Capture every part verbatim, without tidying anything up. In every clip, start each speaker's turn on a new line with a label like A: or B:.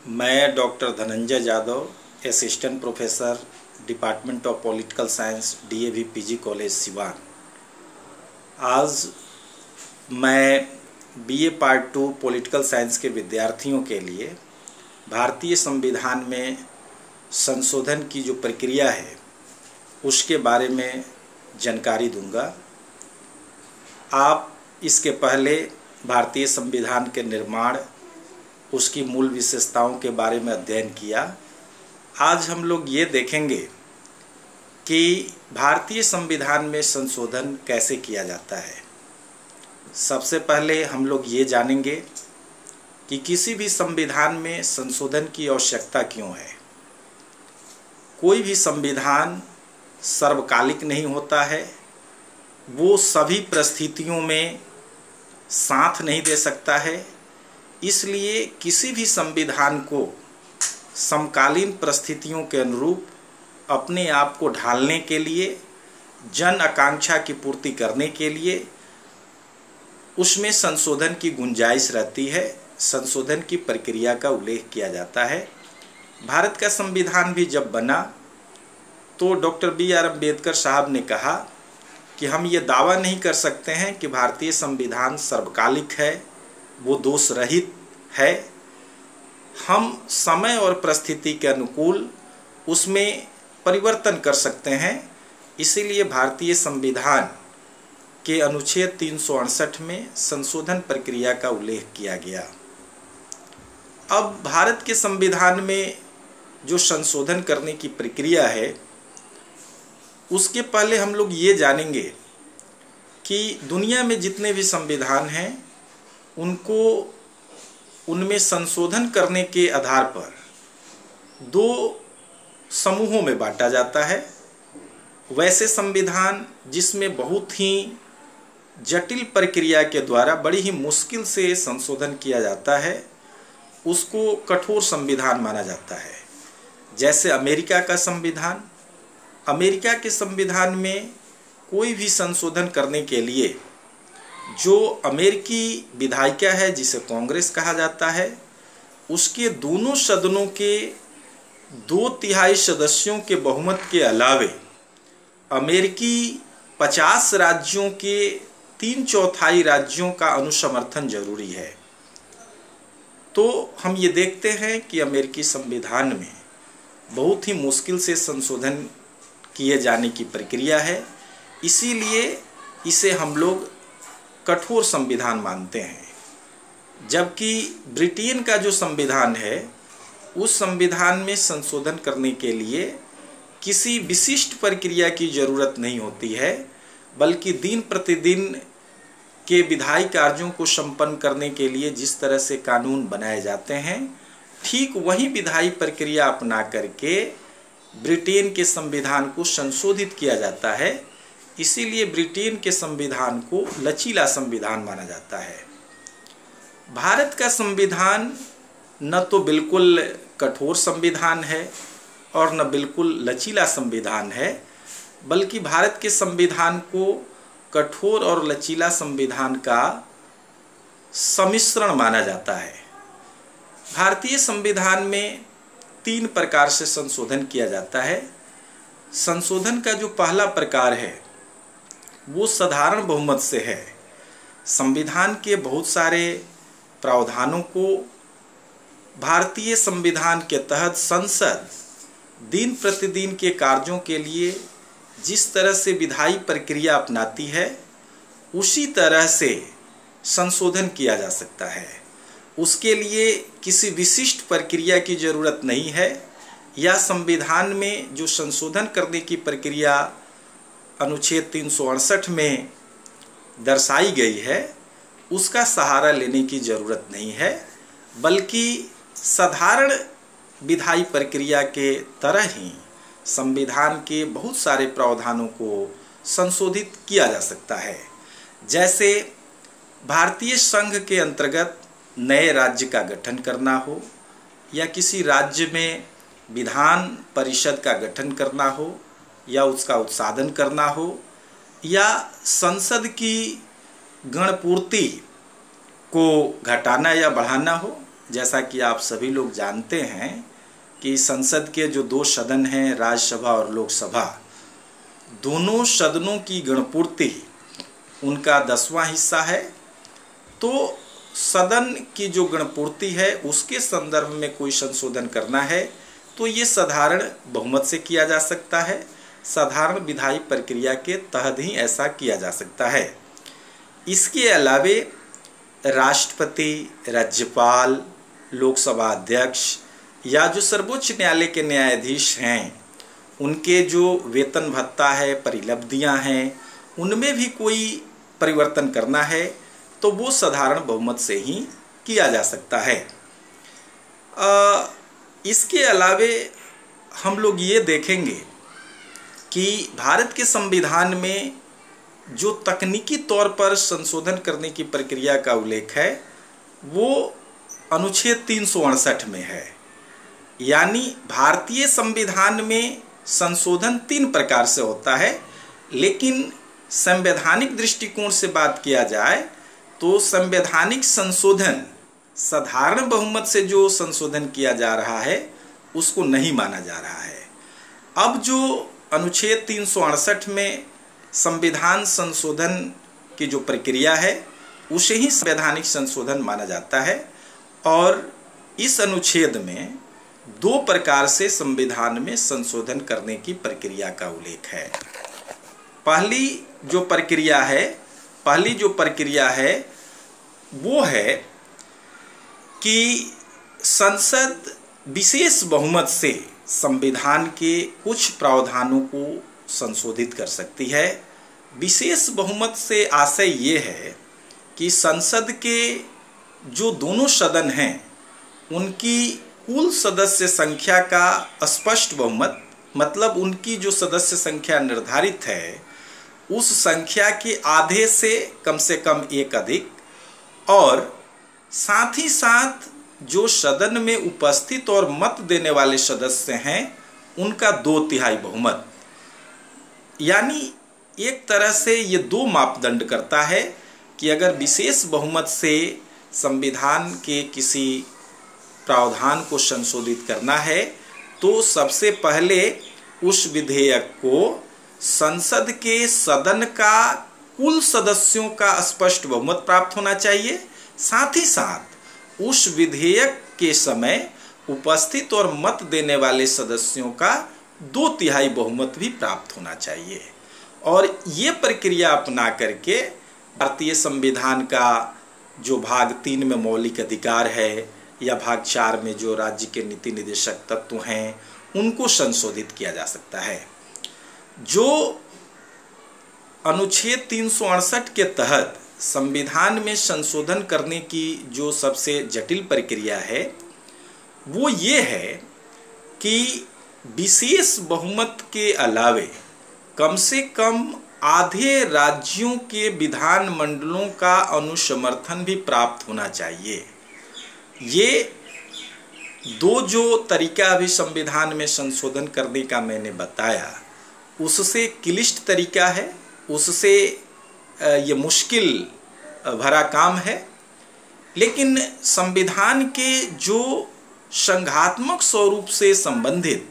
A: मैं doctor Dhananjay Jadav, assistant professor, department of political science, DAV PG college Siwan. आज मैं BA part two political science के विद्यार्थियों के लिए भारतीय संविधान में संशोधन की जो प्रक्रिया है उसके बारे में जानकारी दूंगा। आप इसके पहले भारतीय संविधान के निर्माण, उसकी मूल विशेषताओं के बारे में अध्ययन किया। आज हम लोग ये देखेंगे कि भारतीय संविधान में संशोधन कैसे किया जाता है। सबसे पहले हम लोग ये जानेंगे कि किसी भी संविधान में संशोधन की आवश्यकता क्यों है। कोई भी संविधान सर्वकालिक नहीं होता है, वो सभी परिस्थितियों में साथ नहीं दे सकता है। इसलिए किसी भी संविधान को समकालीन परिस्थितियों के अनुरूप अपने आप को ढालने के लिए, जन आकांक्षा की पूर्ति करने के लिए उसमें संशोधन की गुंजाइश रहती है। संशोधन की प्रक्रिया का उल्लेख किया जाता है। भारत का संविधान भी जब बना तो डॉक्टर बी आर अम्बेडकर साहब ने कहा कि हम ये दावा नहीं कर सकते हैं कि भारतीय संविधान सर्वकालिक है, वो दोष रहित है। हम समय और परिस्थिति के अनुकूल उसमें परिवर्तन कर सकते हैं। इसीलिए भारतीय संविधान के अनुच्छेद तीन सौ अड़सठ में संशोधन प्रक्रिया का उल्लेख किया गया। अब भारत के संविधान में जो संशोधन करने की प्रक्रिया है उसके पहले हम लोग ये जानेंगे कि दुनिया में जितने भी संविधान हैं उनको उनमें संशोधन करने के आधार पर दो समूहों में बांटा जाता है। वैसे संविधान जिसमें बहुत ही जटिल प्रक्रिया के द्वारा बड़ी ही मुश्किल से संशोधन किया जाता है उसको कठोर संविधान माना जाता है। जैसे अमेरिका का संविधान, अमेरिका के संविधान में कोई भी संशोधन करने के लिए जो अमेरिकी विधायिका है, जिसे कांग्रेस कहा जाता है, उसके दोनों सदनों के दो तिहाई सदस्यों के बहुमत के अलावे अमेरिकी पचास राज्यों के तीन चौथाई राज्यों का अनुसमर्थन जरूरी है। तो हम ये देखते हैं कि अमेरिकी संविधान में बहुत ही मुश्किल से संशोधन किए जाने की प्रक्रिया है। इसीलिए इसे हम लोग कठोर संविधान मानते हैं। जबकि ब्रिटेन का जो संविधान है उस संविधान में संशोधन करने के लिए किसी विशिष्ट प्रक्रिया की जरूरत नहीं होती है, बल्कि दिन प्रतिदिन के विधायी कार्यों को संपन्न करने के लिए जिस तरह से कानून बनाए जाते हैं ठीक वही विधायी प्रक्रिया अपना करके ब्रिटेन के संविधान को संशोधित किया जाता है। इसीलिए ब्रिटेन के संविधान को लचीला संविधान माना जाता है। भारत का संविधान न तो बिल्कुल कठोर संविधान है और न बिल्कुल लचीला संविधान है, बल्कि भारत के संविधान को कठोर और लचीला संविधान का सम्मिश्रण माना जाता है। भारतीय संविधान में तीन प्रकार से संशोधन किया जाता है। संशोधन का जो पहला प्रकार है वो साधारण बहुमत से है। संविधान के बहुत सारे प्रावधानों को भारतीय संविधान के तहत संसद दिन प्रतिदिन के कार्यों के लिए जिस तरह से विधायी प्रक्रिया अपनाती है उसी तरह से संशोधन किया जा सकता है। उसके लिए किसी विशिष्ट प्रक्रिया की जरूरत नहीं है, या संविधान में जो संशोधन करने की प्रक्रिया अनुच्छेद तीन सौ अड़सठ में दर्शाई गई है उसका सहारा लेने की जरूरत नहीं है, बल्कि साधारण विधायी प्रक्रिया के तरह ही संविधान के बहुत सारे प्रावधानों को संशोधित किया जा सकता है। जैसे भारतीय संघ के अंतर्गत नए राज्य का गठन करना हो, या किसी राज्य में विधान परिषद का गठन करना हो, या उसका उत्साधन करना हो, या संसद की गणपूर्ति को घटाना या बढ़ाना हो, जैसा कि आप सभी लोग जानते हैं कि संसद के जो दो सदन हैं, राज्यसभा और लोकसभा, दोनों सदनों की गणपूर्ति उनका दसवां हिस्सा है। तो सदन की जो गणपूर्ति है उसके संदर्भ में कोई संशोधन करना है तो ये साधारण बहुमत से किया जा सकता है। साधारण विधायी प्रक्रिया के तहत ही ऐसा किया जा सकता है। इसके अलावे राष्ट्रपति, राज्यपाल, लोकसभा अध्यक्ष या जो सर्वोच्च न्यायालय के न्यायाधीश हैं, उनके जो वेतन भत्ता है, परिलब्धियां हैं, उनमें भी कोई परिवर्तन करना है तो वो साधारण बहुमत से ही किया जा सकता है। आ, इसके अलावे हम लोग ये देखेंगे कि भारत के संविधान में जो तकनीकी तौर पर संशोधन करने की प्रक्रिया का उल्लेख है वो अनुच्छेद तीन सौ अड़सठ में है। यानी भारतीय संविधान में संशोधन तीन प्रकार से होता है, लेकिन संवैधानिक दृष्टिकोण से बात किया जाए तो संवैधानिक संशोधन साधारण बहुमत से जो संशोधन किया जा रहा है उसको नहीं माना जा रहा है। अब जो अनुच्छेद तीन सौ अड़सठ में संविधान संशोधन की जो प्रक्रिया है उसे ही संवैधानिक संशोधन माना जाता है और इस अनुच्छेद में दो प्रकार से संविधान में संशोधन करने की प्रक्रिया का उल्लेख है। पहली जो प्रक्रिया है पहली जो प्रक्रिया है वो है कि संसद विशेष बहुमत से संविधान के कुछ प्रावधानों को संशोधित कर सकती है। विशेष बहुमत से आशय ये है कि संसद के जो दोनों सदन हैं उनकी कुल सदस्य संख्या का स्पष्ट बहुमत, मतलब उनकी जो सदस्य संख्या निर्धारित है उस संख्या के आधे से कम से कम एक अधिक, और साथ ही साथ जो सदन में उपस्थित और मत देने वाले सदस्य हैं उनका दो तिहाई बहुमत। यानी एक तरह से ये दो मापदंड करता है कि अगर विशेष बहुमत से संविधान के किसी प्रावधान को संशोधित करना है तो सबसे पहले उस विधेयक को संसद के सदन का कुल सदस्यों का स्पष्ट बहुमत प्राप्त होना चाहिए। साथ ही साथ उस विधेयक के समय उपस्थित और मत देने वाले सदस्यों का दो तिहाई बहुमत भी प्राप्त होना चाहिए। और ये प्रक्रिया अपना करके भारतीय संविधान का जो भाग तीन में मौलिक अधिकार है या भाग चार में जो राज्य के नीति निर्देशक तत्व हैं उनको संशोधित किया जा सकता है। जो अनुच्छेद तीन सौ अड़सठ के तहत संविधान में संशोधन करने की जो सबसे जटिल प्रक्रिया है वो ये है कि विशेष बहुमत के अलावे कम से कम आधे राज्यों के विधान मंडलों का अनुसमर्थन भी प्राप्त होना चाहिए। ये दो जो तरीका अभी संविधान में संशोधन करने का मैंने बताया उससे क्लिष्ट तरीका है, उससे ये मुश्किल भरा काम है, लेकिन संविधान के जो संघात्मक स्वरूप से संबंधित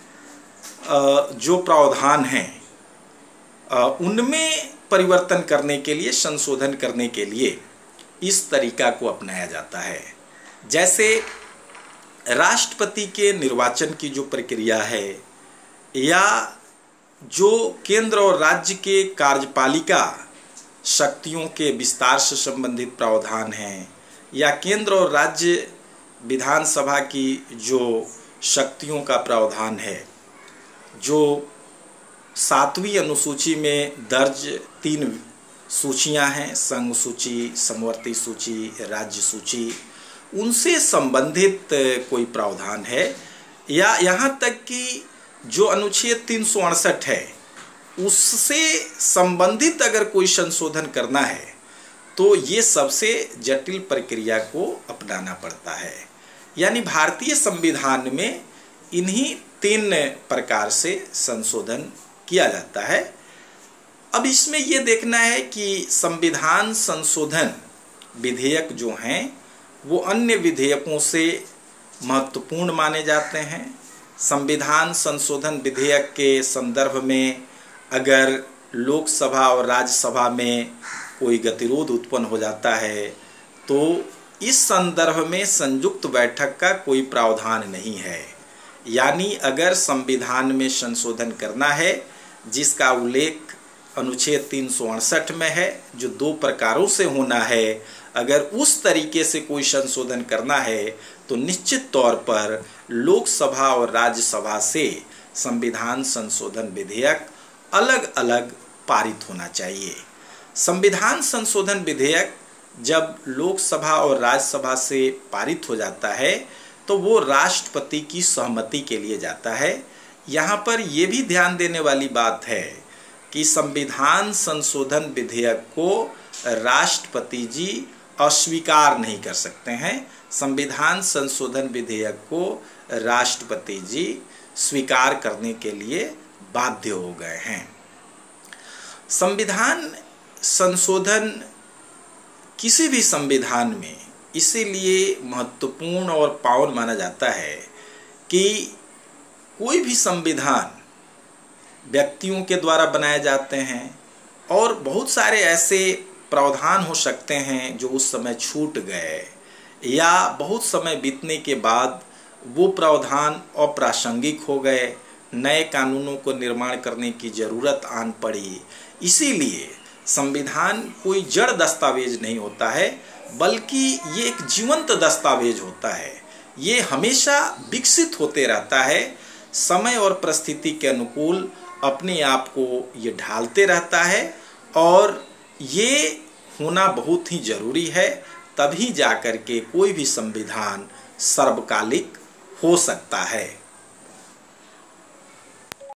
A: जो प्रावधान हैं उनमें परिवर्तन करने के लिए, संशोधन करने के लिए इस तरीका को अपनाया जाता है। जैसे राष्ट्रपति के निर्वाचन की जो प्रक्रिया है या जो केंद्र और राज्य के कार्यपालिका शक्तियों के विस्तार से संबंधित प्रावधान हैं या केंद्र और राज्य विधानसभा की जो शक्तियों का प्रावधान है, जो सातवीं अनुसूची में दर्ज तीन सूचियां हैं, संघ सूची, समवर्ती सूची, राज्य सूची, उनसे संबंधित कोई प्रावधान है या यहाँ तक कि जो अनुच्छेद तीन सौ अड़सठ है उससे संबंधित अगर कोई संशोधन करना है तो ये सबसे जटिल प्रक्रिया को अपनाना पड़ता है। यानी भारतीय संविधान में इन्हीं तीन प्रकार से संशोधन किया जाता है। अब इसमें ये देखना है कि संविधान संशोधन विधेयक जो हैं वो अन्य विधेयकों से महत्वपूर्ण माने जाते हैं। संविधान संशोधन विधेयक के संदर्भ में अगर लोकसभा और राज्यसभा में कोई गतिरोध उत्पन्न हो जाता है तो इस संदर्भ में संयुक्त बैठक का कोई प्रावधान नहीं है। यानी अगर संविधान में संशोधन करना है, जिसका उल्लेख अनुच्छेद तीन सौ अड़सठ में है, जो दो प्रकारों से होना है, अगर उस तरीके से कोई संशोधन करना है तो निश्चित तौर पर लोकसभा और राज्यसभा से संविधान संशोधन विधेयक अलग अलग पारित होना चाहिए। संविधान संशोधन विधेयक जब लोकसभा और राज्यसभा से पारित हो जाता है तो वो राष्ट्रपति की सहमति के लिए जाता है। यहाँ पर ये भी ध्यान देने वाली बात है कि संविधान संशोधन विधेयक को राष्ट्रपति जी अस्वीकार नहीं कर सकते हैं। संविधान संशोधन विधेयक को राष्ट्रपति जी स्वीकार करने के लिए बाध्य हो गए हैं। संविधान संशोधन किसी भी संविधान में इसीलिए महत्वपूर्ण और पावन माना जाता है कि कोई भी संविधान व्यक्तियों के द्वारा बनाए जाते हैं और बहुत सारे ऐसे प्रावधान हो सकते हैं जो उस समय छूट गए या बहुत समय बीतने के बाद वो प्रावधान अप्रासंगिक हो गए, नए कानूनों को निर्माण करने की ज़रूरत आन पड़ी। इसीलिए संविधान कोई जड़ दस्तावेज नहीं होता है, बल्कि ये एक जीवंत दस्तावेज होता है। ये हमेशा विकसित होते रहता है, समय और परिस्थिति के अनुकूल अपने आप को ये ढालते रहता है और ये होना बहुत ही जरूरी है। तभी जाकर के कोई भी संविधान सर्वकालिक हो सकता है।